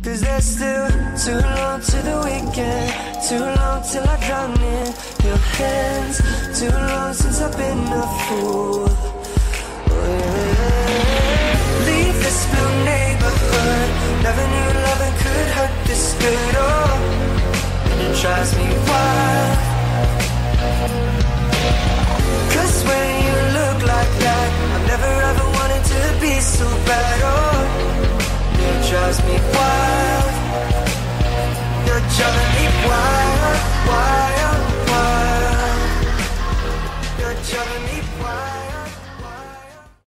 'Cause there's still too long to the weekend, too long till I drown in your hands, too long since I've been a fool.